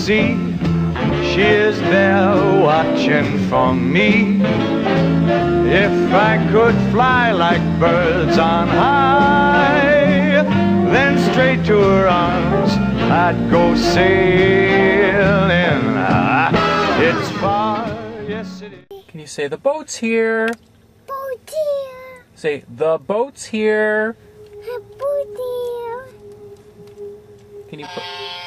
sea. She is there watching for me. If I could fly like birds on high, then straight to her arms I'd go sailing. It's far, yes it is. Can you say the boat's here? Boat here. Say the boat's here. Boat here. Can you put...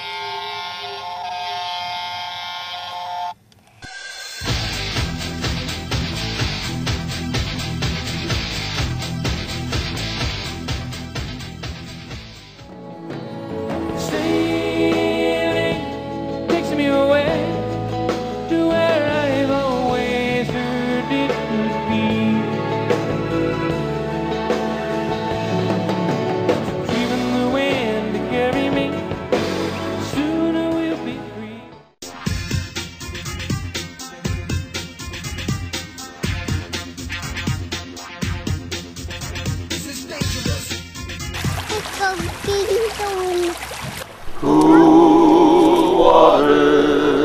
Cool water.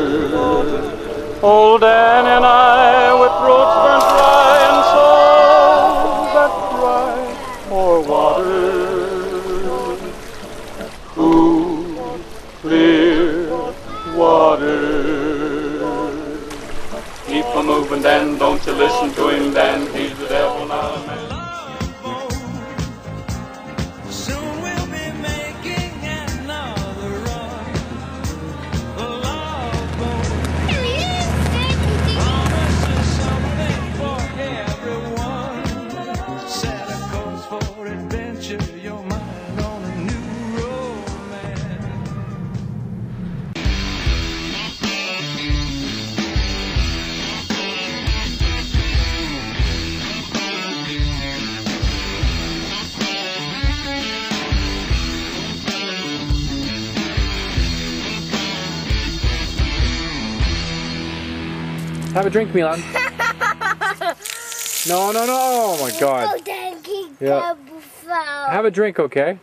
Old Dan and I with throats burnt dry and souls that cry for water. Cool, clear water. Keep on moving, Dan. Don't you listen to him, Dan. He's the devil now, man. Have a drink, Milan. No, no, no. Oh my God. Yeah. Have a drink, okay?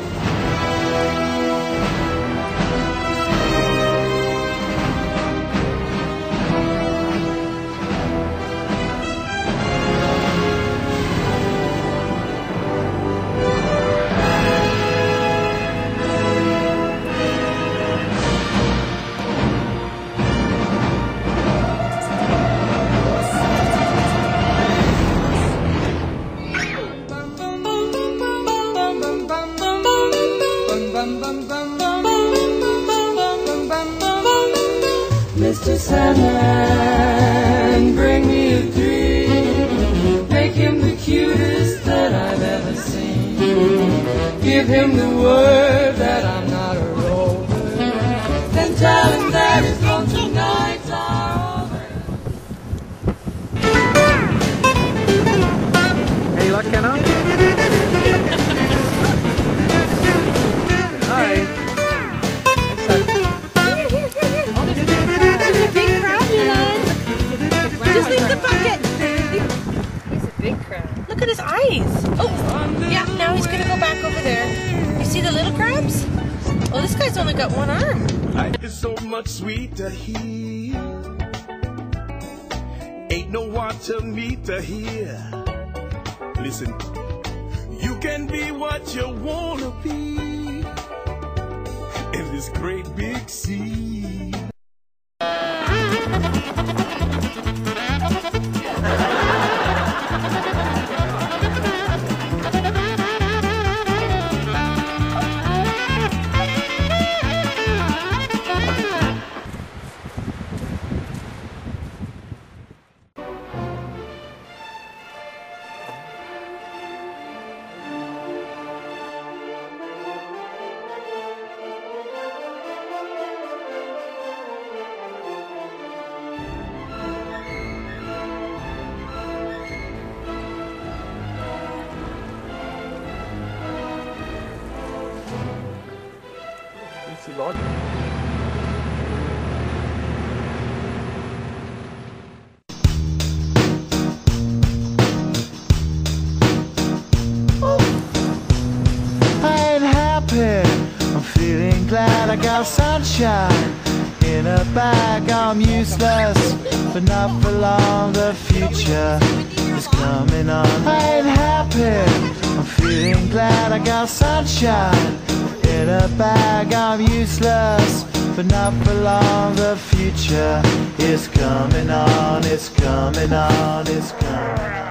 Mr. Sandman, bring me a dream. Make him the cutest that I've ever seen. Give him the word that I'm not a rover. Then tell him that his lonesome nights are over. Any luck, Kenna? Hi. Just leave the bucket. He's a big crab. Look at his eyes. Oh, yeah, now he's going to go back over there. You see the little crabs? Oh, this guy's only got one arm. It's so much sweeter here. Ain't no water meter here. Listen, you can be what you wanna be in this great big sea. Lord. I ain't happy, I'm feeling glad I got sunshine in In a bag I'm useless, but not for long. The future is coming on. I ain't happy, I'm feeling glad I got sunshine. In a bag I'm useless, but not for long. The future is coming on, it's coming on, it's coming on.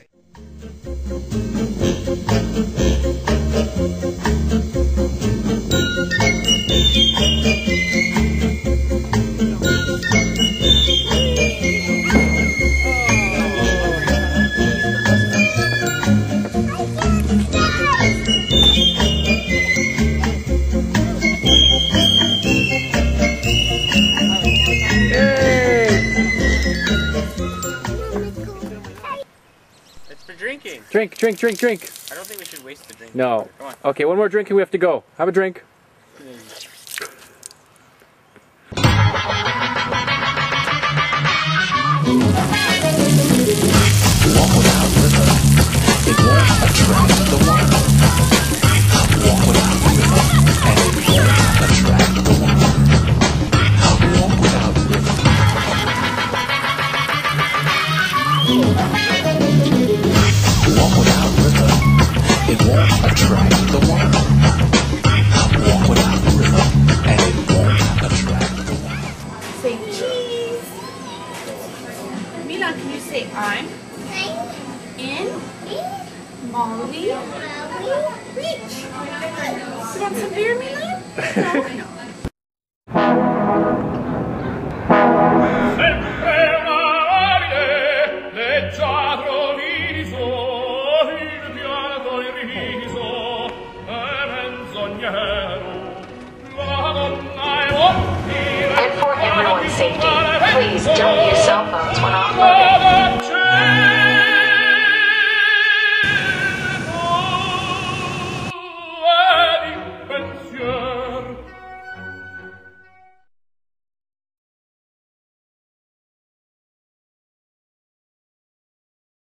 Drinking. Drink, drink, drink, drink. I don't think we should waste the drink. No. Come on. Okay, one more drink and we have to go. Have a drink. Walk without rhythm, it won't attract the one. Walk without rhythm, and it won't attract the one. Walk without rhythm. Walk without rhythm, it won't attract the one. Walk without rhythm, and it won't attract the one. Say cheese. Milan, can you say I'm? In? Molly? Reach. You want some beer, Milan? No. And for everyone's safety, please don't use cell phones when offloading.